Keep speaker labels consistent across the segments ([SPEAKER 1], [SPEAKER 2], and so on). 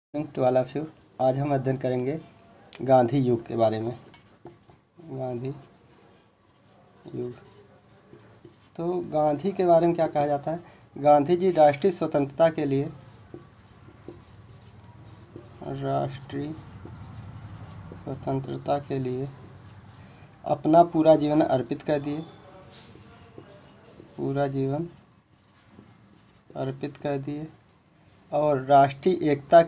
[SPEAKER 1] To all of you. आज हम अध्ययन करेंगे गांधी युग के बारे में। गांधी युग। तो गांधी के बारे में क्या कहा जाता है? गांधी जी राष्ट्रीय स्वतंत्रता के लिए अपना पूरा जीवन अर्पित कर दिए। और राष्ट्रीय एकता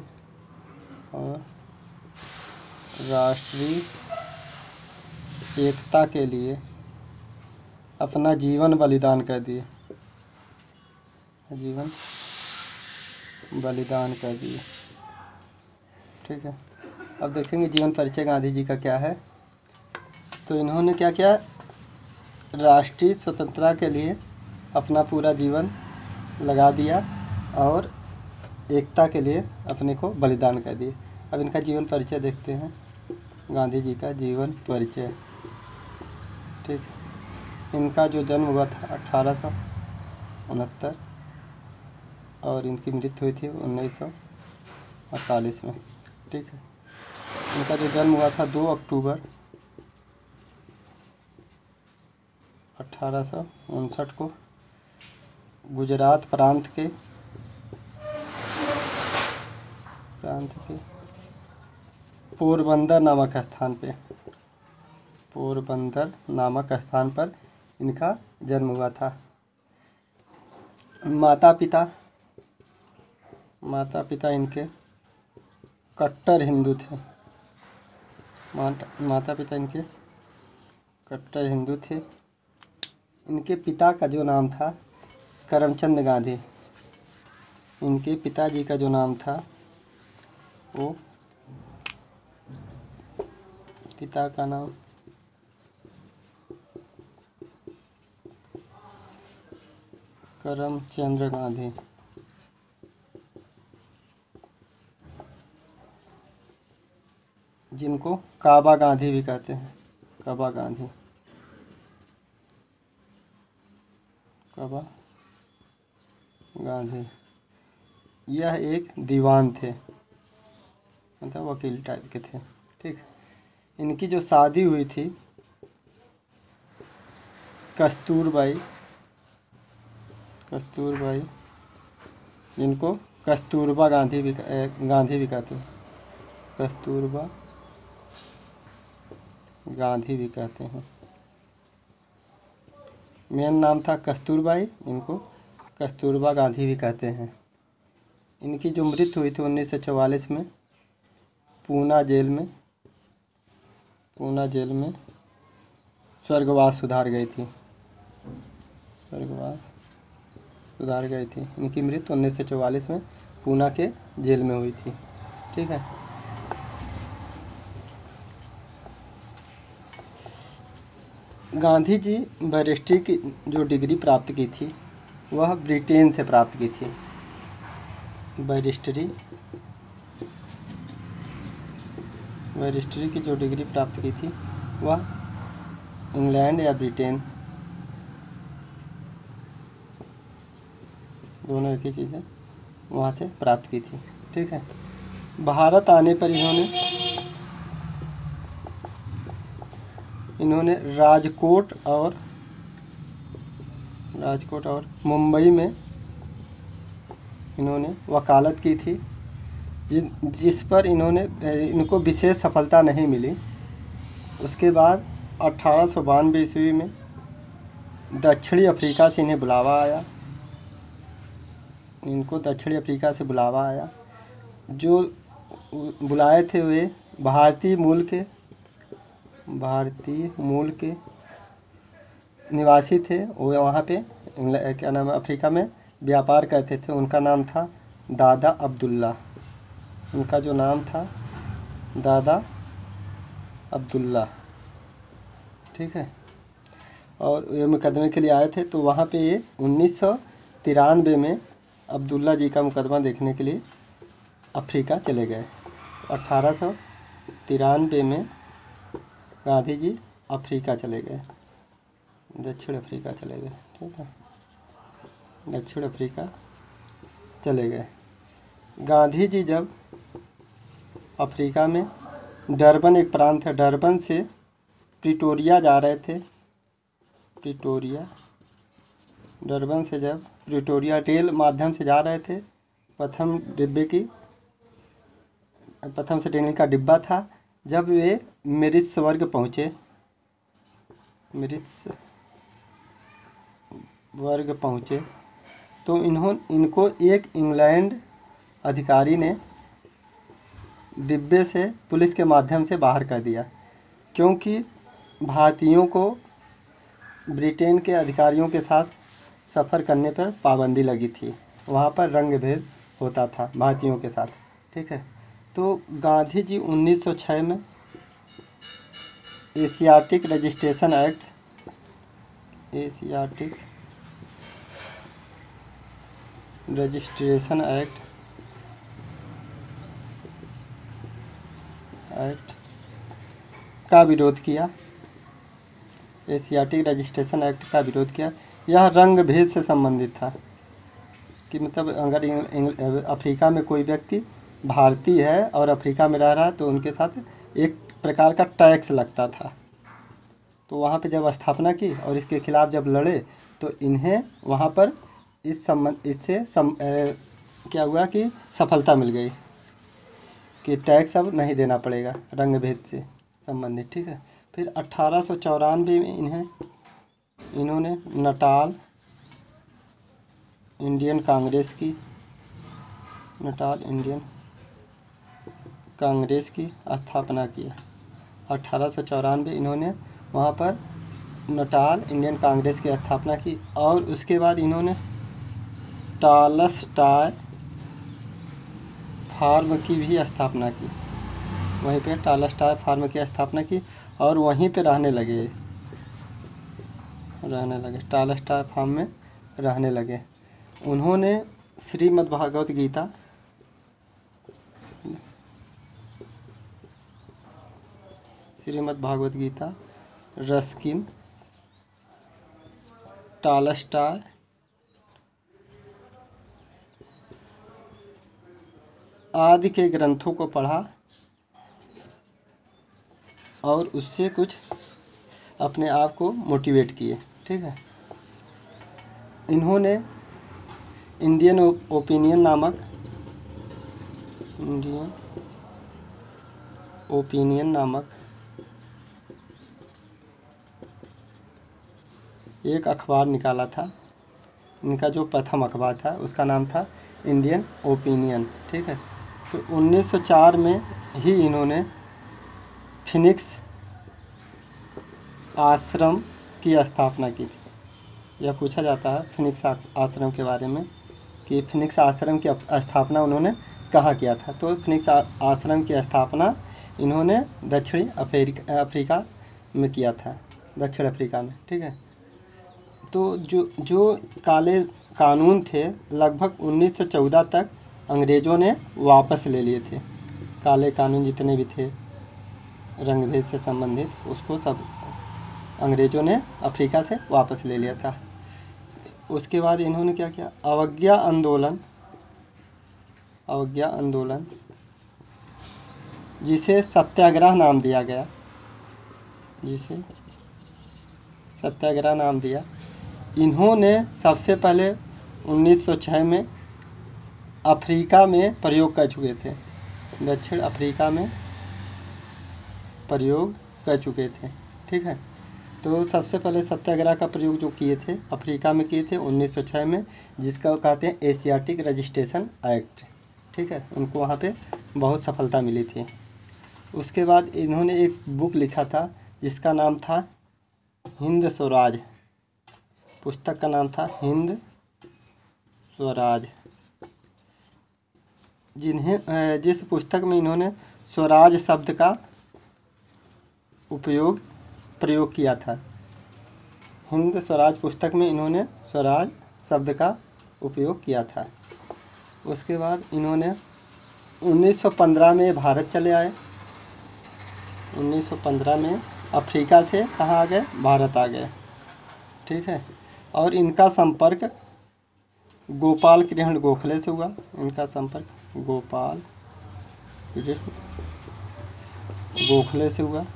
[SPEAKER 1] के लिए अपना जीवन बलिदान कर दिए। ठीक है। अब देखेंगे जीवन परिचय गांधी जी का क्या है। तो इन्होंने क्या किया? राष्ट्रीय स्वतंत्रता के लिए अपना पूरा जीवन लगा दिया और एकता के लिए अपने को बलिदान कर दिए। अब इनका जीवन परिचय देखते हैं। गांधी जी का जीवन परिचय। ठीक। इनका जो जन्म हुआ था 1869 और इनकी मृत्यु हुई थी 1948 में। ठीक है। इनका जो जन्म हुआ था 2 अक्टूबर 1859 को गुजरात प्रांत के पोरबंदर नामक स्थान पर इनका जन्म हुआ था। माता पिता इनके कट्टर हिंदू थे। इनके पिता का जो नाम था करमचंद गांधी। इनके पिताजी का जो नाम था वो पिता का नाम करमचंद गांधी। जिनको काबा गांधी भी कहते हैं। काबा गांधी यह एक दीवान थे, मतलब वकील टाइप के थे। ठीक। इनकी जो शादी हुई थी कस्तूरबाई, जिनको कस्तूरबा गांधी भी कहते हैं। कस्तूरबा गांधी भी कहते हैं। मेन नाम था कस्तूरबाई, इनको कस्तूरबा गांधी भी कहते हैं। इनकी जो मृत्यु हुई थी 1944 में पूना जेल में स्वर्गवास सुधार गई थी। इनकी मृत्यु 1944 में पूना के जेल में हुई थी। ठीक है। गांधी जी बैरिस्ट्री की जो डिग्री प्राप्त की थी वह ब्रिटेन से प्राप्त की थी। बैरिस्ट्री की जो डिग्री प्राप्त की थी वह इंग्लैंड या ब्रिटेन, दोनों एक ही चीज़ है, वहाँ से प्राप्त की थी। ठीक है। भारत आने पर इन्होंने राजकोट और मुंबई में इन्होंने वकालत की थी, जिस पर इनको विशेष सफलता नहीं मिली। उसके बाद 1892 ईस्वी में दक्षिणी अफ्रीका से इनको दक्षिणी अफ्रीका से बुलावा आया। जो बुलाए थे वे भारतीय मूल के निवासी थे। वो वहाँ पे क्या नाम है अफ्रीका में व्यापार करते थे। उनका नाम था दादा अब्दुल्ला। उनका जो नाम था दादा अब्दुल्ला। ठीक है। और ये मुकदमे के लिए आए थे, तो वहाँ पे ये 1993 में अब्दुल्ला जी का मुकदमा देखने के लिए अफ्रीका चले गए। 1893 में गांधी जी अफ्रीका चले गए, दक्षिण अफ्रीका चले गए। ठीक है। दक्षिण अफ्रीका चले गए। गांधी जी जब अफ्रीका में डरबन एक प्रांत है, डरबन से प्रिटोरिया जा रहे थे। प्रिटोरिया, डरबन से जब प्रिटोरिया रेल माध्यम से जा रहे थे, प्रथम श्रेणी का डिब्बा था। जब वे मेरित्सबर्ग पहुँचे, तो इनको एक इंग्लैंड अधिकारी ने डिब्बे से पुलिस के माध्यम से बाहर कर दिया, क्योंकि भारतीयों को ब्रिटेन के अधिकारियों के साथ सफ़र करने पर पाबंदी लगी थी। वहाँ पर रंग भेद होता था भारतीयों के साथ। ठीक है, तो गांधी जी 1906 में एशियाटिक रजिस्ट्रेशन एक्ट का विरोध किया। एशियाटिक रजिस्ट्रेशन एक्ट का विरोध किया। यह रंग भेद से संबंधित था कि मतलब अगर अफ्रीका में कोई व्यक्ति भारतीय है और अफ्रीका में रह रहा है तो उनके साथ एक प्रकार का टैक्स लगता था। तो वहाँ पे जब स्थापना की और इसके खिलाफ जब लड़े तो इन्हें वहाँ पर क्या हुआ कि सफलता मिल गई कि टैक्स अब नहीं देना पड़ेगा रंग भेद से संबंधित। ठीक है, फिर 1894 में इन्होंने नटाल इंडियन कांग्रेस की स्थापना की। 1894 इन्होंने वहाँ पर नटाल इंडियन कांग्रेस की स्थापना की और उसके बाद इन्होंने टॉलस्टॉय फार्म की भी स्थापना की। वहीं पे टॉलस्टॉय फार्म की स्थापना की और वहीं पे रहने लगे टॉलस्टॉय फार्म में रहने लगे। उन्होंने श्रीमद् भागवत गीता रस्किन, टॉलस्टॉय आदि के ग्रंथों को पढ़ा और उससे कुछ अपने आप को मोटिवेट किए। ठीक है, इन्होंने इंडियन ओपिनियन नामक एक अखबार निकाला था। इनका जो प्रथम अखबार था उसका नाम था इंडियन ओपिनियन। ठीक है, तो 1904 में ही इन्होंने फिनिक्स आश्रम की स्थापना की थी। यह पूछा जाता है फिनिक्स आश्रम के बारे में कि फिनिक्स आश्रम की स्थापना उन्होंने कहाँ किया था। तो फिनिक्स आश्रम की स्थापना इन्होंने दक्षिण अफ्रीका में किया था, दक्षिण अफ्रीका में। ठीक है, तो जो काले कानून थे लगभग 1914 तक अंग्रेज़ों ने वापस ले लिए थे। काले कानून जितने भी थे रंग भेद से संबंधित उसको सब अंग्रेज़ों ने अफ्रीका से वापस ले लिया था। उसके बाद इन्होंने क्या किया, अवज्ञा आंदोलन जिसे सत्याग्रह नाम दिया, इन्होंने सबसे पहले 1906 में अफ्रीका में प्रयोग कर चुके थे, दक्षिण अफ्रीका में प्रयोग कर चुके थे। ठीक है, तो सबसे पहले सत्याग्रह का प्रयोग जो किए थे अफ्रीका में किए थे 1906 में, जिसका कहते हैं एशियाटिक रजिस्ट्रेशन एक्ट। ठीक है, उनको वहाँ पे बहुत सफलता मिली थी। उसके बाद इन्होंने एक बुक लिखा था जिसका नाम था हिंद स्वराज। पुस्तक का नाम था हिंद स्वराज, जिस पुस्तक में इन्होंने स्वराज शब्द का प्रयोग किया था। हिंद स्वराज पुस्तक में इन्होंने स्वराज शब्द का उपयोग किया था। उसके बाद इन्होंने 1915 में भारत चले आए। 1915 में अफ्रीका से कहाँ आ गए, भारत आ गए। ठीक है, और इनका संपर्क गोपाल कृष्ण गोखले से हुआ। इनका संपर्क गोपाल कृष्ण गोखले से हुआ,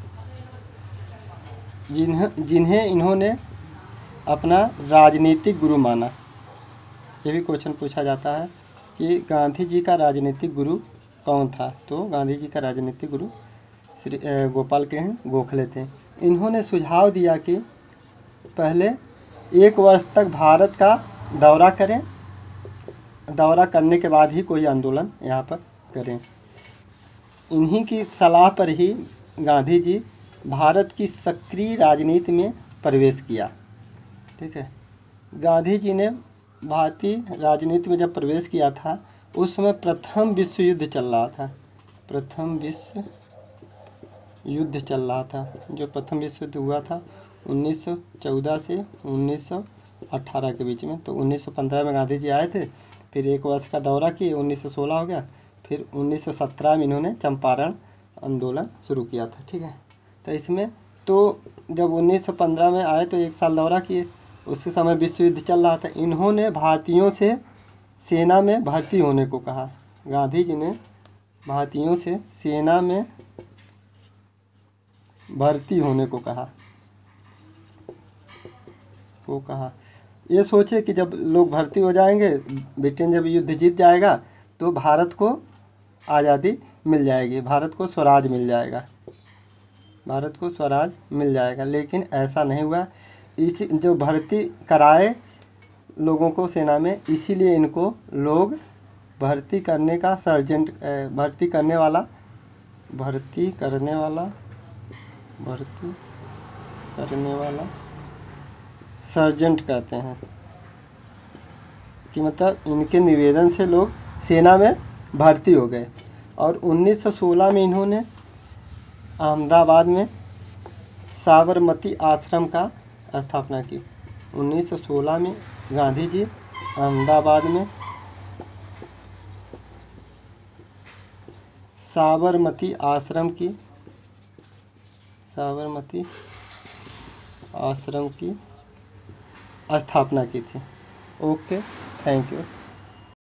[SPEAKER 1] जिन्हें इन्होंने अपना राजनीतिक गुरु माना। ये भी क्वेश्चन पूछा जाता है कि गांधी जी का राजनीतिक गुरु कौन था। तो गांधी जी का राजनीतिक गुरु श्री गोपाल कृष्ण गोखले थे। इन्होंने सुझाव दिया कि पहले 1 वर्ष तक भारत का दौरा करें, दौरा करने के बाद ही कोई आंदोलन यहाँ पर करें। इन्हीं की सलाह पर ही गांधी जी भारत की सक्रिय राजनीति में प्रवेश किया। ठीक है, गांधी जी ने भारतीय राजनीति में जब प्रवेश किया था उस समय प्रथम विश्व युद्ध चल रहा था। प्रथम विश्व युद्ध चल रहा था। जो प्रथम विश्व युद्ध हुआ था 1914 से 1918 के बीच में। तो 1915 में गांधी जी आए थे, फिर 1 वर्ष का दौरा किए, 1916 हो गया, फिर 1917 में इन्होंने चंपारण आंदोलन शुरू किया था। ठीक है, तो इसमें तो जब 1915 में आए तो 1 साल दौरा किए, उसी समय विश्व युद्ध चल रहा था। इन्होंने भारतीयों से सेना में भर्ती होने को कहा। गांधी जी ने भारतीयों से सेना में भर्ती होने को कहा। ये सोचे कि जब लोग भर्ती हो जाएंगे, ब्रिटेन जब युद्ध जीत जाएगा तो भारत को आज़ादी मिल जाएगी, भारत को स्वराज मिल जाएगा, भारत को स्वराज मिल जाएगा। लेकिन ऐसा नहीं हुआ। इसी जो भर्ती कराए लोगों को सेना में, इसीलिए इनको लोग भर्ती करने का भर्ती करने वाला सर्जेंट कहते हैं। कि मतलब इनके निवेदन से लोग सेना में भर्ती हो गए। और 1916 में इन्होंने अहमदाबाद में साबरमती आश्रम का स्थापना की। 1916 में गांधी जी अहमदाबाद में साबरमती आश्रम की स्थापना की थी। Okay, thank you.